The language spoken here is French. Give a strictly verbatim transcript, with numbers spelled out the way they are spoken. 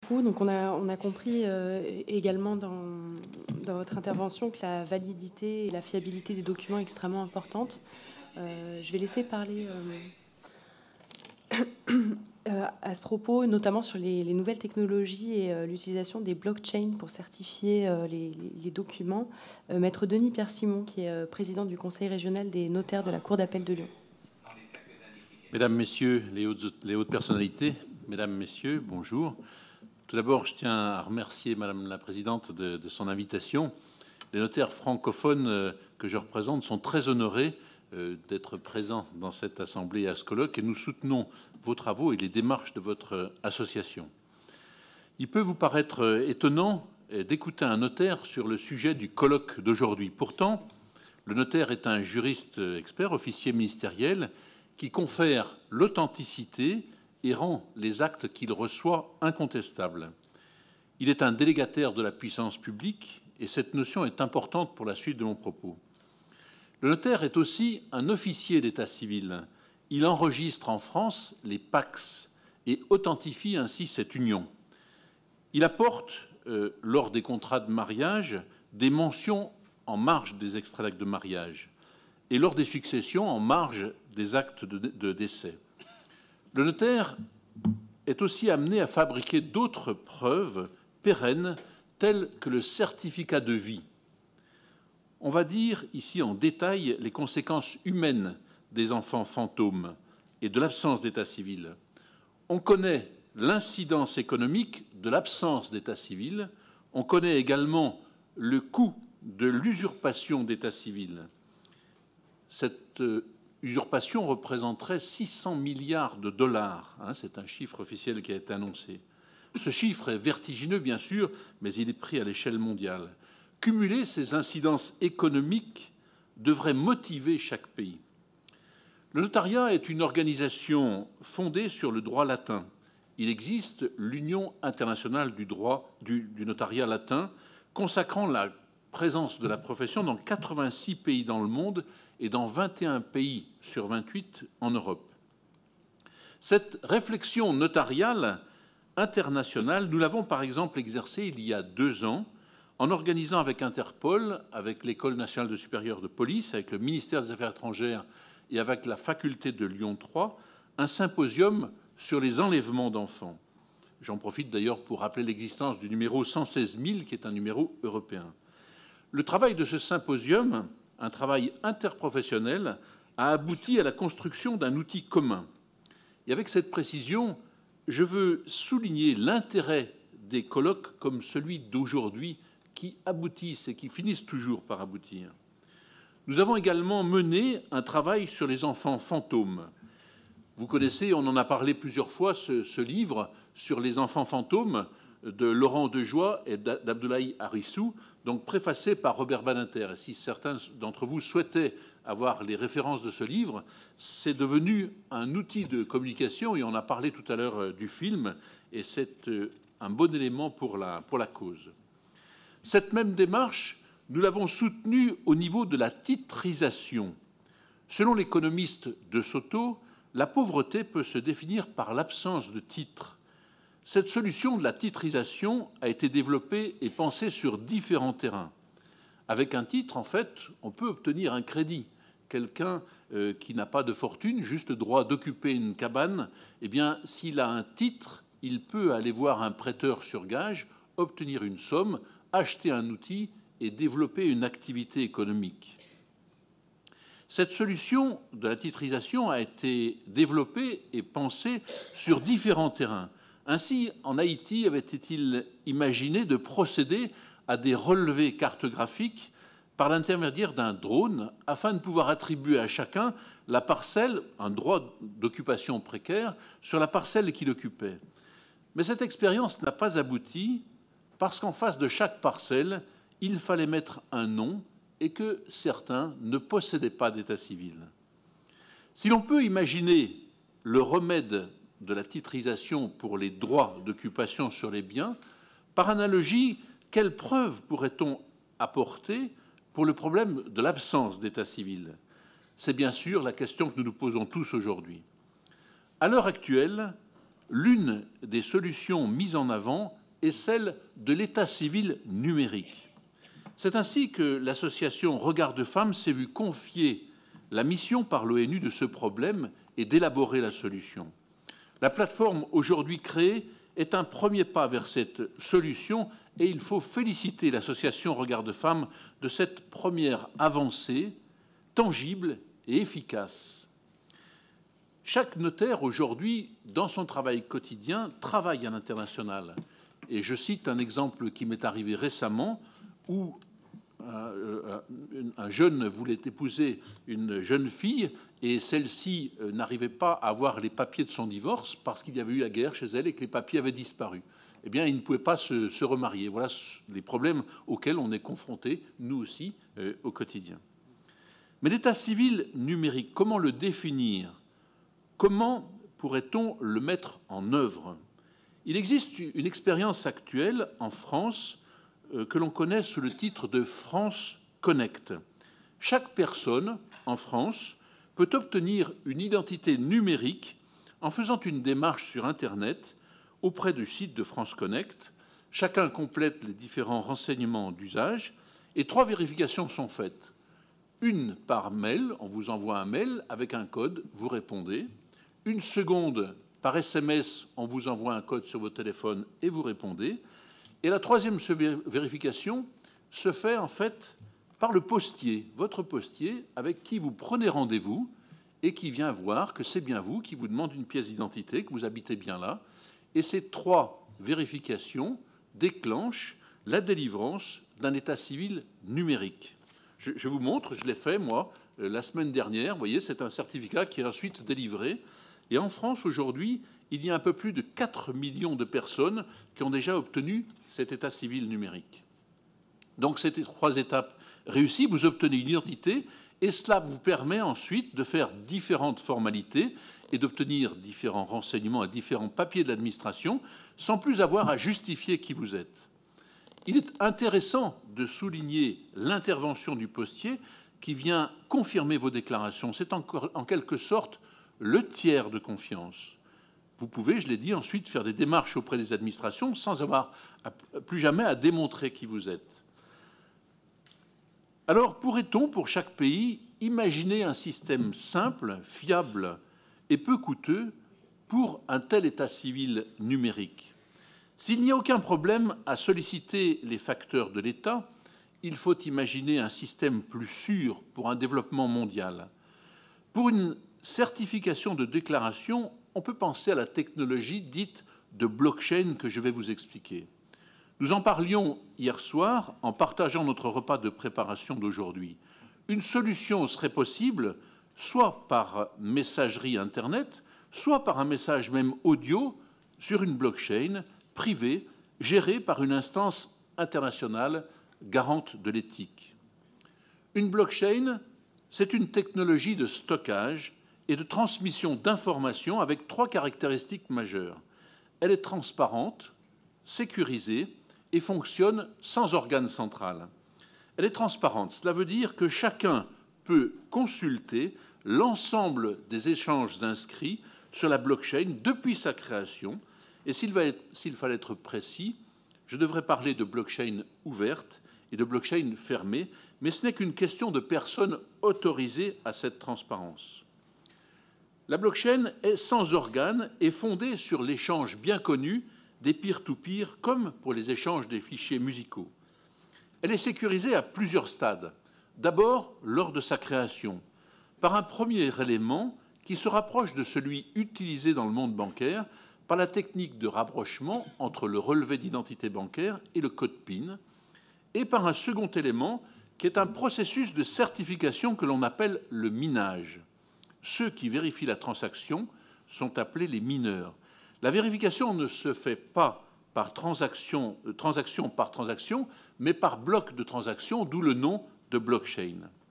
Donc on a, on a compris euh, également dans, dans votre intervention que la validité et la fiabilité des documents est extrêmement importante. Euh, je vais laisser parler euh, euh, à ce propos, notamment sur les, les nouvelles technologies et euh, l'utilisation des blockchains pour certifier euh, les, les, les documents. Euh, Maître Denis Pierre-Simon, qui est euh, président du Conseil régional des notaires de la Cour d'appel de Lyon. Mesdames, Messieurs, les hautes, les hautes personnalités, Mesdames, Messieurs, bonjour. Tout d'abord, je tiens à remercier Madame la Présidente de, de son invitation. Les notaires francophones euh, que je représente sont très honorés euh, d'être présents dans cette assemblée et à ce colloque, et nous soutenons vos travaux et les démarches de votre association. Il peut vous paraître étonnant d'écouter un notaire sur le sujet du colloque d'aujourd'hui. Pourtant, le notaire est un juriste expert, officier ministériel, qui confère l'authenticité et rend les actes qu'il reçoit incontestables. Il est un délégataire de la puissance publique et cette notion est importante pour la suite de mon propos. Le notaire est aussi un officier d'état civil. Il enregistre en France les P A C S et authentifie ainsi cette union. Il apporte, euh, lors des contrats de mariage, des mentions en marge des extraits d'actes de mariage et lors des successions en marge des actes de, de décès. Le notaire est aussi amené à fabriquer d'autres preuves pérennes telles que le certificat de vie. On va dire ici en détail les conséquences humaines des enfants fantômes et de l'absence d'état civil. On connaît l'incidence économique de l'absence d'état civil. On connaît également le coût de l'usurpation d'état civil. Cette usurpation représenterait six cents milliards de dollars. Hein, c'est un chiffre officiel qui a été annoncé. Ce chiffre est vertigineux, bien sûr, mais il est pris à l'échelle mondiale. Cumuler ces incidences économiques devrait motiver chaque pays. Le notariat est une organisation fondée sur le droit latin. Il existe l'Union internationale du droit du, du notariat latin, consacrant la présence de la profession dans quatre-vingt-six pays dans le monde et dans vingt et un pays sur vingt-huit en Europe. Cette réflexion notariale internationale, nous l'avons par exemple exercée il y a deux ans en organisant avec Interpol, avec l'École nationale de supérieure de police, avec le ministère des Affaires étrangères et avec la faculté de Lyon trois, un symposium sur les enlèvements d'enfants. J'en profite d'ailleurs pour rappeler l'existence du numéro cent seize mille, qui est un numéro européen. Le travail de ce symposium, un travail interprofessionnel, a abouti à la construction d'un outil commun. Et avec cette précision, je veux souligner l'intérêt des colloques comme celui d'aujourd'hui qui aboutissent et qui finissent toujours par aboutir. Nous avons également mené un travail sur les enfants fantômes. Vous connaissez, on en a parlé plusieurs fois, ce, ce livre sur les enfants fantômes de Laurent Dejoie et d'Abdoulaye Harissou, donc préfacé par Robert Badinter. Et si certains d'entre vous souhaitaient avoir les références de ce livre, c'est devenu un outil de communication, et on a parlé tout à l'heure du film, et c'est un bon élément pour la, pour la cause. Cette même démarche, nous l'avons soutenue au niveau de la titrisation. Selon l'économiste de Soto, la pauvreté peut se définir par l'absence de titre. Cette solution de la titrisation a été développée et pensée sur différents terrains. Avec un titre, en fait, on peut obtenir un crédit. Quelqu'un euh, qui n'a pas de fortune, juste droit d'occuper une cabane, eh bien, s'il a un titre, il peut aller voir un prêteur sur gage, obtenir une somme, acheter un outil et développer une activité économique. Cette solution de la titrisation a été développée et pensée sur différents terrains. Ainsi, en Haïti, avait-il imaginé de procéder à des relevés cartographiques par l'intermédiaire d'un drone afin de pouvoir attribuer à chacun la parcelle, un droit d'occupation précaire, sur la parcelle qu'il occupait. Mais cette expérience n'a pas abouti parce qu'en face de chaque parcelle, il fallait mettre un nom et que certains ne possédaient pas d'état civil. Si l'on peut imaginer le remède de la titrisation pour les droits d'occupation sur les biens, par analogie, quelles preuves pourrait-on apporter pour le problème de l'absence d'état civil? C'est bien sûr la question que nous nous posons tous aujourd'hui. À l'heure actuelle, L'une des solutions mises en avant est celle de l'état civil numérique. C'est ainsi que l'association Regard de Femmes s'est vue confier la mission par l'ONU de ce problème et d'élaborer la solution. La plateforme aujourd'hui créée est un premier pas vers cette solution et il faut féliciter l'association Regard de Femmes de cette première avancée tangible et efficace. Chaque notaire aujourd'hui, dans son travail quotidien, travaille à l'international. Et je cite un exemple qui m'est arrivé récemment où un jeune voulait épouser une jeune fille et celle-ci n'arrivait pas à avoir les papiers de son divorce parce qu'il y avait eu la guerre chez elle et que les papiers avaient disparu. Eh bien, il ne pouvait pas se, se remarier. Voilà les problèmes auxquels on est confrontés, nous aussi, euh, au quotidien. Mais l'état civil numérique, comment le définir? Comment pourrait-on le mettre en œuvre? Il existe une expérience actuelle en France euh, que l'on connaît sous le titre de France Connect. Chaque personne en France peut obtenir une identité numérique en faisant une démarche sur Internet auprès du site de France Connect. Chacun complète les différents renseignements d'usage et trois vérifications sont faites. Une par mail, on vous envoie un mail avec un code, vous répondez. Une seconde, par S M S, on vous envoie un code sur votre téléphone et vous répondez. Et la troisième vérification se fait en fait par le postier, votre postier avec qui vous prenez rendez-vous et qui vient voir que c'est bien vous, qui vous demande une pièce d'identité, que vous habitez bien là. Et ces trois vérifications déclenchent la délivrance d'un état civil numérique. Je, je vous montre, je l'ai fait, moi, la semaine dernière. Vous voyez, c'est un certificat qui est ensuite délivré. Et en France, aujourd'hui, il y a un peu plus de quatre millions de personnes qui ont déjà obtenu cet état civil numérique. Donc, ces trois étapes réussies, vous obtenez une identité et cela vous permet ensuite de faire différentes formalités et d'obtenir différents renseignements et différents papiers de l'administration sans plus avoir à justifier qui vous êtes. Il est intéressant de souligner l'intervention du postier qui vient confirmer vos déclarations. C'est encore en quelque sorte le tiers de confiance. Vous pouvez, je l'ai dit, ensuite faire des démarches auprès des administrations sans avoir à, plus jamais à démontrer qui vous êtes. Alors, pourrait-on, pour chaque pays, imaginer un système simple, fiable et peu coûteux pour un tel état civil numérique? S'il n'y a aucun problème à solliciter les facteurs de l'État, il faut imaginer un système plus sûr pour un développement mondial. Pour une certification de déclaration, on peut penser à la technologie dite de blockchain que je vais vous expliquer. Nous en parlions hier soir en partageant notre repas de préparation d'aujourd'hui. Une solution serait possible soit par messagerie Internet, soit par un message même audio sur une blockchain privée gérée par une instance internationale garante de l'éthique. Une blockchain, c'est une technologie de stockage et de transmission d'informations avec trois caractéristiques majeures. Elle est transparente, sécurisée et fonctionne sans organe central. Elle est transparente, cela veut dire que chacun peut consulter l'ensemble des échanges inscrits sur la blockchain depuis sa création. Et s'il fallait être précis, je devrais parler de blockchain ouverte et de blockchain fermée, mais ce n'est qu'une question de personnes autorisées à cette transparence. La blockchain est sans organe et fondée sur l'échange bien connu des peer-to-peer, comme pour les échanges des fichiers musicaux. Elle est sécurisée à plusieurs stades. D'abord, lors de sa création, par un premier élément qui se rapproche de celui utilisé dans le monde bancaire par la technique de rapprochement entre le relevé d'identité bancaire et le code P I N, et par un second élément qui est un processus de certification que l'on appelle le minage. Ceux qui vérifient la transaction sont appelés les mineurs. La vérification ne se fait pas par transaction, transaction par transaction, mais par bloc de transaction, d'où le nom de blockchain.